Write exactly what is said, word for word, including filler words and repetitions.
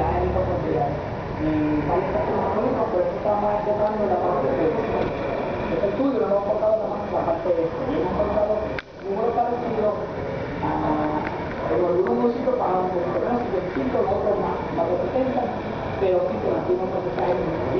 aénico porque mi país está económico, por eso estamos enfocando en la parte de este estudio, lo hemos enfocado nada más en la parte de esto. Y hemos encontrado números parecidos a en algunos municipios para un poquito menos, setenta y cinco, en otros más, más de setenta, pero sí que mantiene un porcentaje